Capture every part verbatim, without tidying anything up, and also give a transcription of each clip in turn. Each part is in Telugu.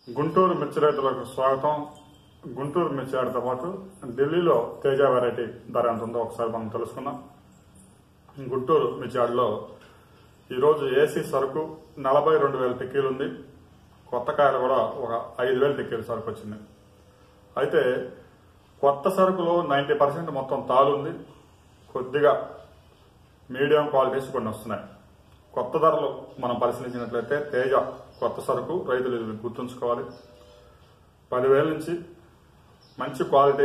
గుంటూరు మిర్చి రైతులకు స్వాగతం. గుంటూరు మిర్చి ఆడితో పాటు ఢిల్లీలో తేజ వెరైటీ ధర ఎంత ఉందో ఒకసారి మనం తెలుసుకుందాం. గుంటూరు మిర్చి ఆడిలో ఈరోజు ఏసీ సరుకు నలభై రెండు వేల టిక్కీలు ఉంది. కొత్త కాయలు కూడా ఒక ఐదు వేల టిక్కీలు సరుకు వచ్చింది. అయితే కొత్త సరుకులో నైంటీ పర్సెంట్ మొత్తం తాలు ఉంది. కొద్దిగా మీడియం క్వాలిటీస్ కొన్ని వస్తున్నాయి. కొత్త ధరలు మనం పరిశీలించినట్లయితే తేజ కొత్త సరుకు రైతులు ఇది గుర్తుంచుకోవాలి. పదివేల నుంచి మంచి క్వాలిటీ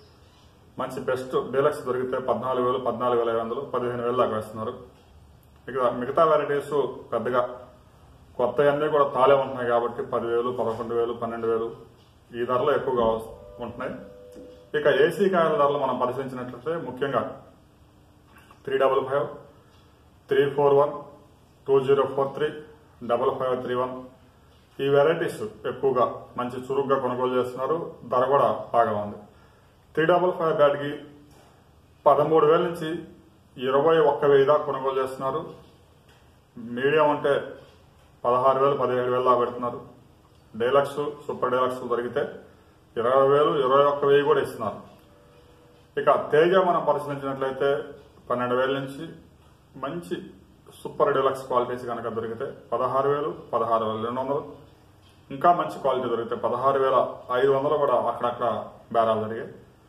మంచి బెస్ట్ డీలక్స్ దొరికితే పద్నాలుగు వేలు పద్నాలుగు వేల ఐదు వందలు పదిహేను వేలు దాకా వేస్తున్నారు. ఇక మిగతా వెరైటీస్ పెద్దగా కొత్త అన్నీ కూడా తాలే ఉంటున్నాయి కాబట్టి పదివేలు పదకొండు వేలు పన్నెండు వేలు ఈ ధరలు ఎక్కువగా ఉంటున్నాయి. ఇక ఏసీ కాయల ధరలు మనం పరిశీలించినట్లయితే ముఖ్యంగా three double five three four one two zero four three double five three one ఈ వెరైటీస్ ఎక్కువగా మంచి చురుగ్గా కొనుగోలు చేస్తున్నారు. ధర కూడా బాగా ఉంది. త్రీ డబల్ ఫైవ్ బ్యాట్కి పదమూడు వేల నుంచి ఇరవై ఒక్క వెయ్యి దాకా కొనుగోలు చేస్తున్నారు. మీడియం అంటే పదహారు వేలు పదిహేడు వేలు దాకా పెడుతున్నారు. డీలక్స్ సూపర్ డీలక్స్ దొరికితే ఇరవై వేలు ఇరవై ఒక్క వెయ్యి కూడా ఇస్తున్నారు. ఇక తేజ మనం పరిశీలించినట్లయితే పన్నెండు వేల నుంచి మంచి సూపర్ డీలక్స్ క్వాలిటీస్ కనుక దొరికితే పదహారు వేలు పదహారు వేల రెండు వందలు ఇంకా మంచి క్వాలిటీ దొరికితే పదహారు వేల ఐదు వందలు కూడా అక్కడక్కడ బేరాలు జరిగాయి.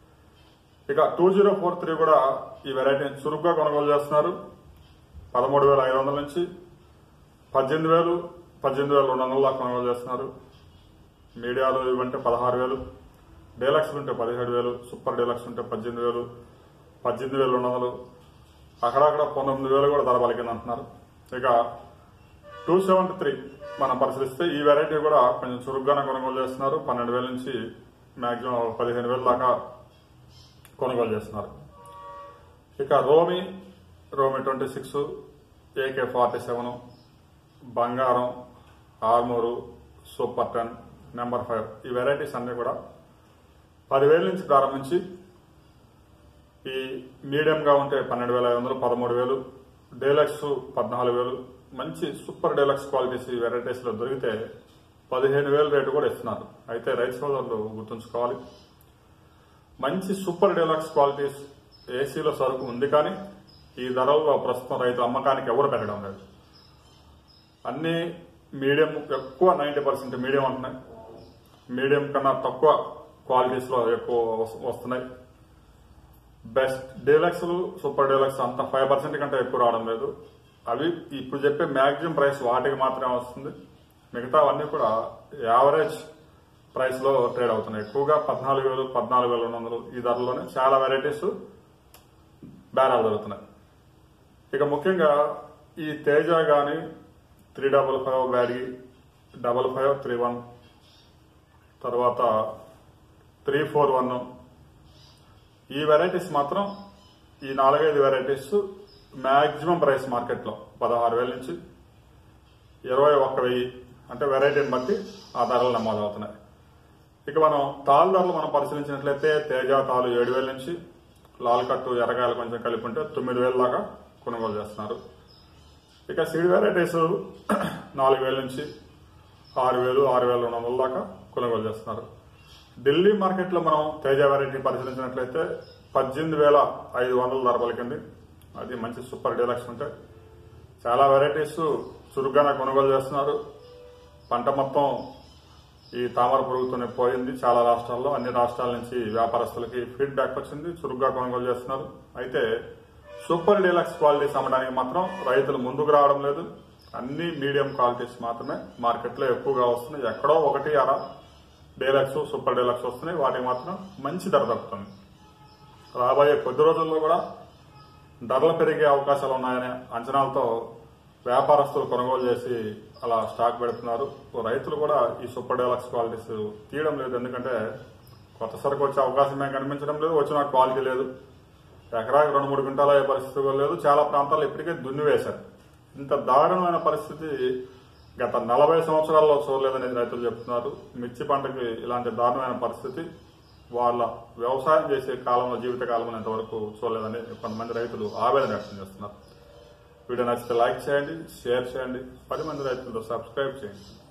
ఇక టూ జీరో ఫోర్ త్రీ కూడా ఈ వెరైటీని చురుగ్గా కొనుగోలు చేస్తున్నారు. పదమూడు వేల ఐదు వందల నుంచి పద్దెనిమిది వేలు పద్దెనిమిది వేల రెండు వందల దాకా కొనుగోలు చేస్తున్నారు. మీడియాలు ఇవంటే పదహారు వేలు డీలక్స్ ఉంటే పదిహేడు వేలు సూపర్ డీలక్స్ ఉంటే పద్దెనిమిది వేలు పద్దెనిమిది వేల రెండు వందలు అక్కడక్కడ పంతొమ్మిది వేలు కూడా ధర పలికింది అంటున్నారు. ఇక టూ సెవెంటీ త్రీ మనం పరిశీలిస్తే ఈ వెరైటీ కూడా కొంచెం చురుగ్గానే కొనుగోలు చేస్తున్నారు. పన్నెండు వేల నుంచి మాక్సిమం పదిహేను వేల దాకా కొనుగోలు చేస్తున్నారు. ఇక రోమి రోమి twenty six AK forty seven బంగారం Armoor super ten number five ఈ వెరైటీస్ అన్ని కూడా పదివేల నుంచి ప్రారంభించి ఈ మీడియంగా ఉంటే పన్నెండు వేల ఐదు వందలు పదమూడు వేలు డీలక్స్ పద్నాలుగు వేలు మంచి సూపర్ డీలక్స్ క్వాలిటీస్ ఈ వెరైటీస్ లో దొరికితే పదిహేను వేలు రేటు కూడా ఇస్తున్నారు. అయితే రైతు సోదరులు గుర్తుంచుకోవాలి, మంచి సూపర్ డీలక్స్ క్వాలిటీస్ ఏసీలో సరుకు ఉంది కానీ ఈ ధరల్లో ప్రస్తుతం రైతుల అమ్మకానికి ఎవరు పెట్టడం లేదు. అన్ని మీడియం ఎక్కువ నైంటీ పర్సెంట్ మీడియం ఉంటున్నాయి. మీడియం కన్నా తక్కువ క్వాలిటీస్ లో ఎక్కువ వస్తున్నాయి. బెస్ట్ డీలక్స్ సూపర్ డీలక్స్ అంత ఫైవ్ పర్సెంట్ కంటే ఎక్కువ రావడం లేదు. అవి ఇప్పుడు చెప్పే మ్యాక్సిమం ప్రైస్ వాటికి మాత్రమే వస్తుంది. మిగతా అవన్నీ కూడా యావరేజ్ ప్రైస్ లో ట్రేడ్ అవుతున్నాయి. ఎక్కువగా పద్నాలుగు వేలు పద్నాలుగు వేల రెండు వందలు ఈ ధరలోనే చాలా వెరైటీస్ బేరాలు దొరుకుతున్నాయి. ఇక ముఖ్యంగా ఈ తేజ గాని three double five Byadgi double five three one తర్వాత త్రీ ఫోర్ వన్ ఈ వెరైటీస్ మాత్రం ఈ నాలుగైదు వెరైటీస్ మ్యాక్సిమం ప్రైస్ మార్కెట్లో పదహారు వేల నుంచి ఇరవై ఒక్క వెయ్యి అంటే వెరైటీని బట్టి ఆ ధరలు నమోదవుతున్నాయి. ఇక మనం తాలు ధరలు మనం పరిశీలించినట్లయితే తేజ తాలు ఏడు వేల నుంచి లాల్ కట్టు ఎర్రకాయలు కొంచెం కలిపి ఉంటే తొమ్మిది వేల దాకా కొనుగోలు చేస్తున్నారు. ఇక సీడ్ వెరైటీస్ నాలుగు వేల నుంచి ఆరు వేలు ఆరు వేల రెండు వందల దాకా కొనుగోలు చేస్తున్నారు. ఢిల్లీ మార్కెట్లో మనం తేజ వెరైటీ పరిశీలించినట్లయితే పద్దెనిమిది వేల ఐదు వందల ధర పలికింది. అది మంచి సూపర్ డీలక్స్ ఉంటాయి. చాలా వెరైటీస్ చురుగ్గానే కొనుగోలు చేస్తున్నారు. పంట మొత్తం ఈ తామర పురుగుతోనే పోయింది. చాలా రాష్ట్రాల్లో అన్ని రాష్ట్రాల నుంచి వ్యాపారస్తులకి ఫీడ్బ్యాక్ వచ్చింది. చురుగ్గా కొనుగోలు చేస్తున్నారు. అయితే సూపర్ డీలక్స్ క్వాలిటీస్ అమ్మడానికి మాత్రం రైతులు ముందుకు రావడం లేదు. అన్ని మీడియం క్వాలిటీస్ మాత్రమే మార్కెట్లో ఎక్కువగా వస్తున్నాయి. ఎక్కడో ఒకటి అర డీలక్స్ సూపర్ డీలక్స్ వస్తున్నాయి. వాటికి మాత్రం మంచి ధర దొరుకుతుంది. రాబోయే కొద్ది రోజుల్లో కూడా ధరలు పెరిగే అవకాశాలు ఉన్నాయనే అంచనాలతో వ్యాపారస్తులు కొనుగోలు చేసి అలా స్టాక్ పెడుతున్నారు. రైతులు కూడా ఈ సూపర్ డీలక్స్ క్వాలిటీస్ తీయడం లేదు. ఎందుకంటే కొత్త సరుకు వచ్చే అవకాశం ఏం కనిపించడం లేదు. వచ్చిన క్వాలిటీ లేదు. ఎకరాకి రెండు మూడు క్వింటాల అయ్యే పరిస్థితి కూడా లేదు. చాలా ప్రాంతాల్లో ఇప్పటికే దున్ని వేశారు. ఇంత దారుణమైన పరిస్థితి గత నలభై సంవత్సరాల్లో చూడలేదని రైతులు చెప్తున్నారు. మిర్చి పంటకి ఇలాంటి దారుణమైన పరిస్థితి వాళ్ళ వ్యవసాయం చేసే కాలంలో జీవిత కాలంలో ఇంతవరకు చూడలేదని కొంతమంది రైతులు ఆవేదన వ్యక్తం చేస్తున్నారు. వీడియో నచ్చితే లైక్ చేయండి, షేర్ చేయండి, పది మంది రైతులతో సబ్స్క్రైబ్ చేయండి.